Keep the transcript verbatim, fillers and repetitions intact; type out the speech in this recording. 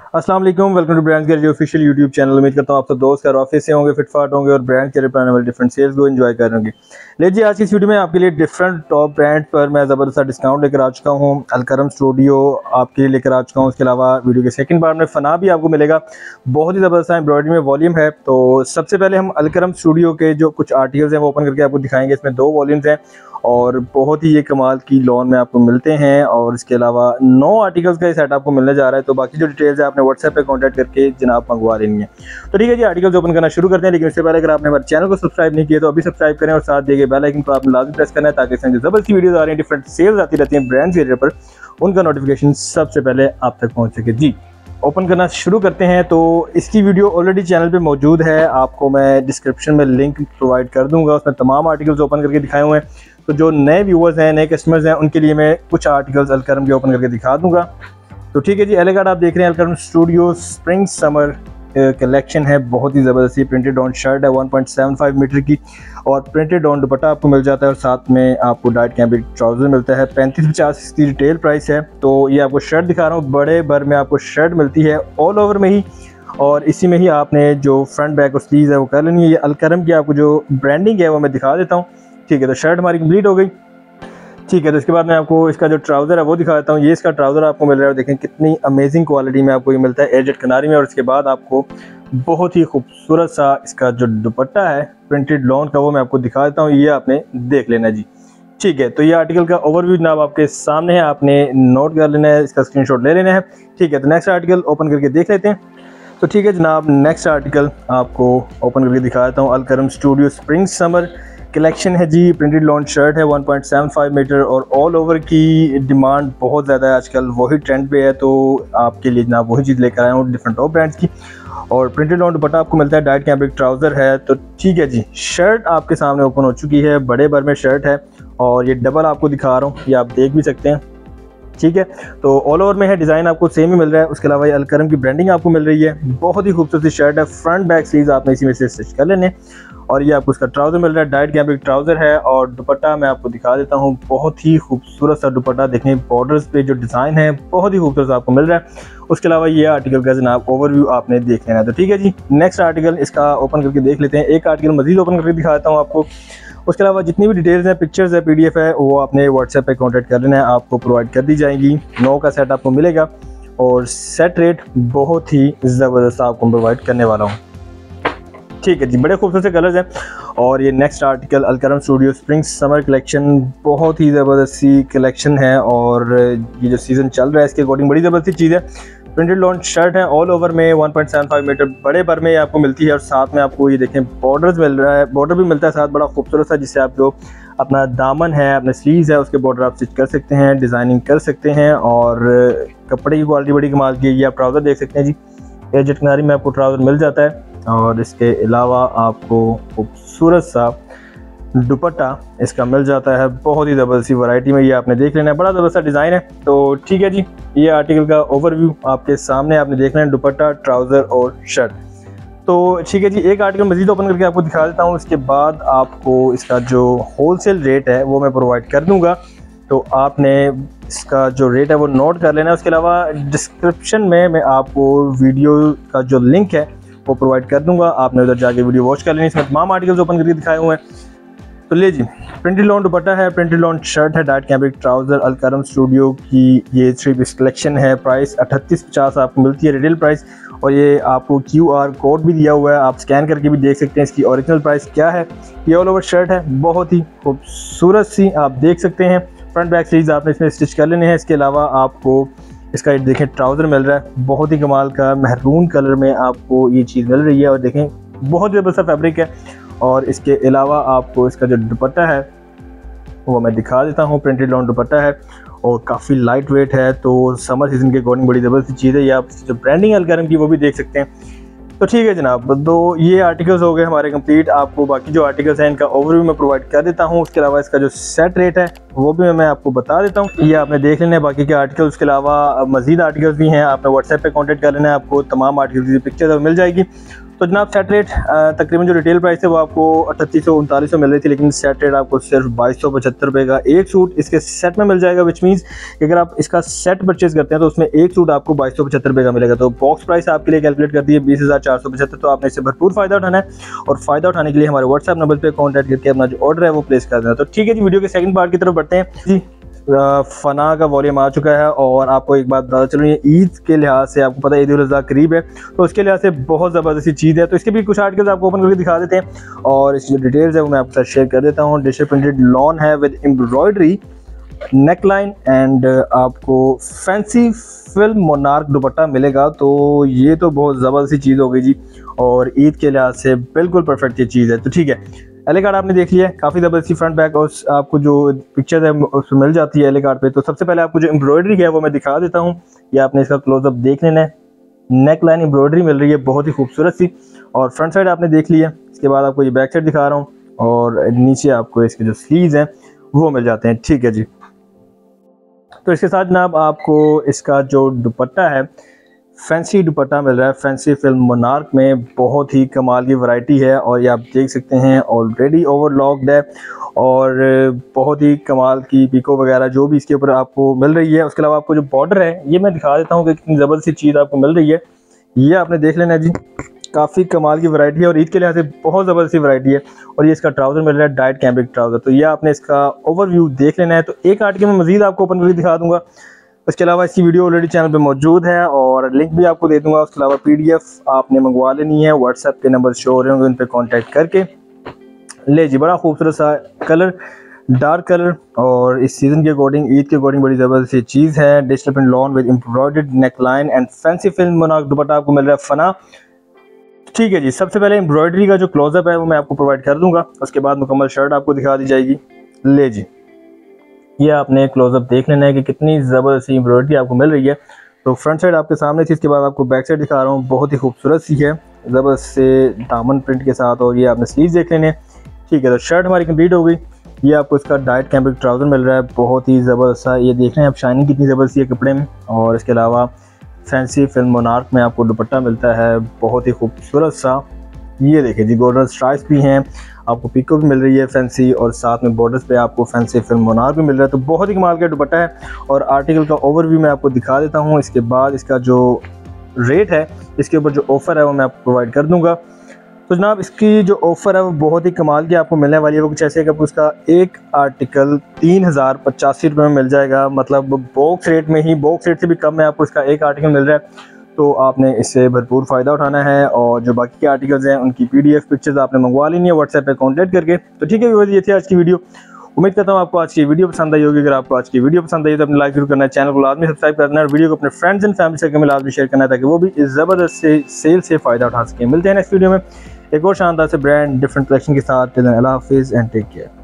अस्सलाम वालेकुम, welcome to Brands Gate, जो ऑफिशियल यूट्यूब चैनल। उम्मीद करता हूँ आप सब दोस्त घर ऑफिस से होंगे, फिटफाट होंगे और ब्रांड के रिप्लान वाले डिफरेंट सेल्स को एंजॉय कर रहे होंगे। ले जी, आज की इस वीडियो में आपके लिए डिफरेंट टॉप ब्रांड पर मैं ज़बरदस्त डिस्काउंट लेकर आ चुका हूँ। अलकरम स्टूडियो आपके लिए लेकर आ चुका हूँ। उसके अलावा वीडियो के सेकंड पार्ट में फना भी आपको मिलेगा, बहुत ही ज़बरदस्त एम्ब्रॉयडरी में वॉल्यूम है। तो सबसे पहले हम अलकरम स्टूडियो के जो कुछ आर्टिकल्स हैं वो ओपन करके आपको दिखाएंगे। इसमें दो वॉल्यूम्स हैं और बहुत ही ये कमाल की लॉन में आपको मिलते हैं और इसके अलावा नौ आर्टिकल्स का ये सेट आपको मिलने जा रहा है। तो बाकी जो डिटेल्स है आपने व्हाट्सएप पे कांटेक्ट करके जनाब मंगवा लेनी है। तो ठीक है जी, आर्टिकल्स ओपन करना शुरू करते हैं। लेकिन इससे पहले अगर आपने हमारे चैनल को सब्सक्राइब नहीं किया तो अभी सब्सक्राइब करें और साथ दिए गए बेल आइकन को आपने लाजमी प्रेस करना है ताकि इसमें जो जबरदस्ती वीडियोस आ रही हैं, डिफरेंट सेल्स आती रहती हैं ब्रांड्स के एरिया पर, उनका नोटिफिकेशन सबसे पहले आप तक पहुँच सके। जी, ओपन करना शुरू करते हैं। तो इसकी वीडियो ऑलरेडी चैनल पे मौजूद है, आपको मैं डिस्क्रिप्शन में लिंक प्रोवाइड कर दूंगा। उसमें तमाम आर्टिकल्स ओपन करके दिखाए हुए हैं। तो जो नए व्यूअर्स हैं, नए कस्टमर्स हैं, उनके लिए मैं कुछ आर्टिकल्स अलकरम के ओपन करके दिखा दूंगा। तो ठीक है जी, एले कार्ड आप देख रहे हैं Alkaram studio spring summer collection है। बहुत ही ज़बरदस्त प्रिंटेड ऑन शर्ट है one point seven five meter की और प्रिंटेड ऑन दुपट्टा आपको मिल जाता है और साथ में आपको डाइट कैम्ब्रिक ट्राउज़र मिलता है। पैंतीस पचास इसकी रिटेल प्राइस है। तो ये आपको शर्ट दिखा रहा हूँ, बड़े भर में आपको शर्ट मिलती है ऑल ओवर में ही और इसी में ही आपने जो फ्रंट बैक और स्लीव्स है वो कर लेनी है। ये अलकरम की आपको जो ब्रांडिंग है वो मैं दिखा देता हूँ। ठीक है, तो शर्ट हमारी कंप्लीट हो गई। ठीक है, तो इसके बाद मैं आपको इसका जो ट्राउज़र है वो दिखा देता हूँ। ये इसका ट्राउज़र आपको मिल रहा है, देखें कितनी अमेजिंग क्वालिटी में आपको ये मिलता है एजेड किनारी में। और इसके बाद आपको बहुत ही खूबसूरत सा इसका जो दुपट्टा है प्रिंटेड लॉन का वो मैं आपको दिखा देता हूँ। ये आपने देख लेना जी। ठीक है, तो ये आर्टिकल का ओवरव्यू जनाब आपके सामने है, आपने नोट कर लेना है, इसका स्क्रीनशॉट ले लेना है। ठीक है, तो नेक्स्ट आर्टिकल ओपन करके देख लेते हैं। तो ठीक है जनाब, नेक्स्ट आर्टिकल आपको ओपन करके दिखा देता हूँ। Alkaram studio spring summer collection है जी। प्रिंटेड लॉन शर्ट है one point seven five meter और ऑल ओवर की डिमांड बहुत ज़्यादा है आजकल, वही ट्रेंड पे है। तो आपके लिए जनाब वही चीज़ लेकर आया हूँ डिफरेंट टॉप ब्रांड्स की। और प्रिंटेड लॉन दुपट्टा आपको मिलता है, डाइट कैम्ब्रिक ट्राउज़र है। तो ठीक है जी, शर्ट आपके सामने ओपन हो चुकी है, बड़े भर में शर्ट है और ये डबल आपको दिखा रहा हूँ, ये आप देख भी सकते हैं। ठीक है, तो ऑल ओवर में है, डिज़ाइन आपको सेम ही मिल रहा है। उसके अलावा ये अलकरम की ब्रांडिंग आपको मिल रही है। बहुत ही खूबसूरत शर्ट है, फ्रंट बैक स्लीव्स आपने इसी में से स्टिच कर लेने और ये आपको इसका ट्राउज़र मिल रहा है, डाइट कैम्ब्रिक ट्राउज़र है। और दुपट्टा मैं आपको दिखा देता हूँ, बहुत ही खूबसूरत सा दुपट्टा, देखें बॉर्डर्स पे जो डिज़ाइन है बहुत ही खूबसूरत आपको मिल रहा है। उसके अलावा ये आर्टिकल का जनाब ओवरव्यू आपने देख लेना है। तो ठीक है जी, नेक्स्ट आर्टिकल इसका ओपन करके देख लेते हैं। एक आर्टिकल मजीद ओपन करके दिखा देता हूँ आपको। उसके अलावा जितनी भी डिटेल्स हैं, पिक्चर्स है, पीडीएफ है, वो आपने व्हाट्सएप पे कांटेक्ट कर लेना है, आपको प्रोवाइड कर दी जाएगी। नौ का सेट आपको मिलेगा और सेट रेट बहुत ही ज़बरदस्त आपको प्रोवाइड करने वाला हूँ। ठीक है जी, बड़े खूबसूरत से कलर्स हैं। और ये next article Alkaram studio spring summer collection, बहुत ही ज़बरदस्त सी कलेक्शन है और ये जो सीज़न चल रहा है इसके अकॉर्डिंग बड़ी ज़बरदस्त चीज़ है। प्रिंटेड लॉन शर्ट है ऑल ओवर में one point seven five meter बड़े भर में आपको मिलती है और साथ में आपको ये देखें बॉर्डर्स मिल रहा है, बॉर्डर भी मिलता है साथ, बड़ा खूबसूरत सा, जिससे आप जो अपना दामन है, अपने स्लीव्स है, उसके बॉर्डर आप स्टिच कर सकते हैं, डिज़ाइनिंग कर सकते हैं। और कपड़े की क्वालिटी बड़ी कमाल की है। ये आप ट्राउज़र देख सकते हैं जी, एजेड किनारी में आपको ट्राउज़र मिल जाता है और इसके अलावा आपको खूबसूरत सा दुपट्टा इसका मिल जाता है, बहुत ही ज़बरदस्त वैरायटी में। ये आपने देख लेना है, बड़ा ज़बरदस्त डिज़ाइन है। तो ठीक है जी, ये आर्टिकल का ओवरव्यू आपके सामने आपने देख लेना है, दुपट्टा, ट्राउज़र और शर्ट। तो ठीक है जी, एक आर्टिकल मज़ीद ओपन करके आपको दिखा देता हूँ। इसके बाद आपको इसका जो होलसेल रेट है वो मैं प्रोवाइड कर दूँगा, तो आपने इसका जो रेट है वो नोट कर लेना है। उसके अलावा डिस्क्रिप्शन में मैं आपको वीडियो का जो लिंक है वो प्रोवाइड कर दूँगा, आपने उधर जाके वीडियो वॉच कर लेनी। इसमें तमाम आर्टिकल्स ओपन करके दिखाए हुए हैं। तो ले जी, प्रिंटेड लॉन दुपट्टा है, प्रिंटेड लॉन शर्ट है, dyed cambric trouser, Alkaram studio की ये थ्री पीस कलेक्शन है। प्राइस अट्ठतीस पचास आपको मिलती है रिटेल प्राइस और ये आपको क्यू आर कोड भी दिया हुआ है, आप स्कैन करके भी देख सकते हैं इसकी ओरिजिनल प्राइस क्या है। ये ऑल ओवर शर्ट है, बहुत ही खूबसूरत सी, आप देख सकते हैं। फ्रंट बैक स्लीव्स आपने इसमें स्टिच कर लेने हैं। इसके अलावा आपको इसका देखें ट्राउज़र मिल रहा है, बहुत ही कमाल का महरून कलर में आपको ये चीज़ मिल रही है और देखें बहुत ज़बरदस्त फैब्रिक है। और इसके अलावा आपको इसका जो दुपट्टा है वो मैं दिखा देता हूँ, प्रिंटेड लॉन दुपट्टा है और काफ़ी लाइट वेट है। तो समर सीज़न के अकॉर्डिंग बड़ी ज़बरदस्त चीज़ है। ये आप जो ब्रांडिंग अलकरम की वो भी देख सकते हैं। तो ठीक है जनाब, तो ये आर्टिकल्स हो गए हमारे कंप्लीट। आपको बाकी जो आर्टिकल्स हैं इनका ओवरव्यू मैं प्रोवाइड कर देता हूँ। उसके अलावा इसका जो सेट रेट है वो भी मैं आपको बता देता हूँ, ये आपने देख लेना है बाकी के आर्टिकल्स। उसके अलावा मजीद आर्टिकल्स भी हैं, आपने व्हाट्सएप पे कांटेक्ट कर लेना है, आपको तमाम आर्टिकल्स की पिक्चर मिल जाएगी। तो जनाब सेट रेट तकरीबन जो रिटेल प्राइस है वो आपको अठतीस सौ उनतालीस सौ मिल रही थी, लेकिन सेट रेट आपको सिर्फ बाईस सौ पचहत्तर रुपये का एक सूट इसके सेट में मिल जाएगा, विच मीन्स अगर आप इसका सेट परचेज करते हैं तो उसमें एक सूट आपको बाईस सौ पचहत्तर रुपये का मिलेगा। तो बॉक्स प्राइस आपके लिए कैलकुलेट करती है बीस हज़ार चार सौ पचहत्तर। तो आपने इससे भरपूर फायदा उठाना है और फायदा उठाने के लिए हमारे व्हाट्सएप नंबर पर कॉन्टैक्ट करके अपना जो ऑर्डर है वो प्लेस कर देना। तो ठीक है जी, वीडियो के सेकंड पार्ट की तरफ बढ़ते हैं जी। फना का वॉल्यूम आ चुका है और आपको एक बात बता चल रही है, ईद के लिहाज से आपको पता है ईद उल अज़हा करीब है, तो उसके लिहाज से बहुत ज़बरदस्ती चीज़ है। तो इसके भी कुछ आर्टिकल्स आपको ओपन करके दिखा देते हैं और इसकी जो डिटेल्स है वो मैं आपके साथ शेयर कर देता हूँ। डिजिटल प्रिंटेड लॉन है with embroidery neckline and आपको फैंसी फिल्म मोनार्क दुपट्टा मिलेगा। तो ये तो बहुत ज़बरदस्ती चीज़ हो गई जी और ईद के लिहाज से बिल्कुल परफेक्ट ये चीज़ है। तो ठीक है, एले कार्ड आपने देख लिया है, काफ़ी ज़बरदस्ती फ्रंट बैक और आपको जो पिक्चर है उसमें मिल जाती है एले कार्ड पे। तो सबसे पहले आपको जो एम्ब्रॉयडरी है वो मैं दिखा देता हूँ, ये आपने इसका क्लोजअप देख लेना है। नेक लाइन एम्ब्रॉयडरी मिल रही है बहुत ही खूबसूरत सी, और फ्रंट साइड आपने देख लिया। इसके बाद आपको ये बैक साइड दिखा रहा हूँ और नीचे आपको इसके जो स्लीव्स हैं वो मिल जाते हैं। ठीक है जी, तो इसके साथ जनाब आपको इसका जो दुपट्टा है फैंसी दुपट्टा मिल रहा है, फैंसी फिल्म मोनार्क में बहुत ही कमाल की वैरायटी है और ये आप देख सकते हैं ऑलरेडी ओवरलॉक्ड है और बहुत ही कमाल की पिको वगैरह जो भी इसके ऊपर आपको मिल रही है। उसके अलावा आपको जो बॉर्डर है ये मैं दिखा देता हूँ कि कितनी ज़बरदस्त चीज़ आपको मिल रही है, ये आपने देख लेना है जी। काफ़ी कमाल की वैरायटी है और ईद के लिहाज से बहुत ज़बरदस्त वैरायटी है। और ये इसका ट्राउज़र मिल रहा है डाइट कैम्ब्रिक ट्राउज़र, तो ये आपने इसका ओवरव्यू देख लेना है। तो एक आर्टिकल में मज़ीद आपको ओपन करके दिखा दूँगा, उसके अलावा इसकी वीडियो ऑलरेडी चैनल पे मौजूद है और लिंक भी आपको दे दूंगा। उसके अलावा पीडीएफ आपने मंगवा लेनी है, व्हाट्सएप के नंबर शो हो रहे होंगे उन पर कॉन्टैक्ट करके ले जी। बड़ा खूबसूरत सा कलर, डार्क कलर और इस सीज़न के अकॉर्डिंग ईद के अकॉर्डिंग बड़ी ज़बरदस्त चीज़ है। Digital print lawn with embroidered neckline and fancy film monarch dupatta आपको मिल रहा है फना। ठीक है जी, सबसे पहले एम्ब्रॉयडरी का जो क्लोजअप है वो मैं आपको प्रोवाइड कर दूँगा, उसके बाद मुकम्मल शर्ट आपको दिखा दी जाएगी। ले जी, ये आपने क्लोजअप देख लेना है कि कितनी ज़बरदस्त एम्ब्रॉयडरी आपको मिल रही है। तो फ्रंट साइड आपके सामने थी, इसके बाद आपको बैक साइड दिखा रहा हूँ, बहुत ही खूबसूरत सी है ज़बरदस्त से दामन प्रिंट के साथ और ये आपने स्लीव देख लेने। ठीक है, तो शर्ट हमारी कंप्लीट हो गई। ये आपको इसका डाइट कैम्ब्रिक ट्राउज़र मिल रहा है, बहुत ही ज़बरदस्त सा, ये देख रहे हैं आप शाइनिंग कितनी ज़बरदस्त है कपड़े में। और इसके अलावा फैंसी फिल्म मोनार्क में आपको दुपट्टा मिलता है बहुत ही खूबसूरत सा, ये देखें जी। गोल्डन स्ट्राइप्स भी हैं, आपको पिको भी मिल रही है फैंसी और साथ में बॉर्डर्स पे आपको फैंसी फिल्म मोनार्क भी मिल रहा है। तो बहुत ही कमाल का दुपट्टा है और आर्टिकल का ओवरव्यू मैं आपको दिखा देता हूँ। इसके बाद इसका जो रेट है, इसके ऊपर जो ऑफ़र है वो मैं आपको प्रोवाइड कर दूँगा। तो जनाब इसकी जो ऑफ़र है वो बहुत ही कमाल की आपको मिलने वाली है। वो कुछ ऐसे कि उसका एक आर्टिकल तीन हज़ार पचासी रुपये में मिल जाएगा, मतलब बॉक्स रेट में ही, बॉक्स रेट से भी कम में आपको इसका एक आर्टिकल मिल रहा है। तो आपने इससे भरपूर फ़ायदा उठाना है और जो बाकी के आर्टिकल्स हैं उनकी पीडीएफ पिक्चर्स आपने मंगवा लेनी है व्हाट्सएप पे कांटेक्ट करके। तो ठीक है, ये थी आज की वीडियो। उम्मीद करता हूँ आपको आज की वीडियो पसंद आई होगी। अगर आपको आज की वीडियो पसंद आई तो अपने लाइक जरूर करना है, चैनल को लाजमी सब्सक्राइब करना है और वीडियो को अपने फ्रेंड्स एंड फैमिली सर्कल में लाजमी शेयर करना है ताकि वो भी इस ज़बरदस्त से सेल से फ़ायदा उठा सकें। मिलते हैं नेक्स्ट वीडियो में एक और शानदार से ब्रांड डिफरेंट कलेक्शन के साथ। अल्लाह हाफिज़ एंड टेक केयर।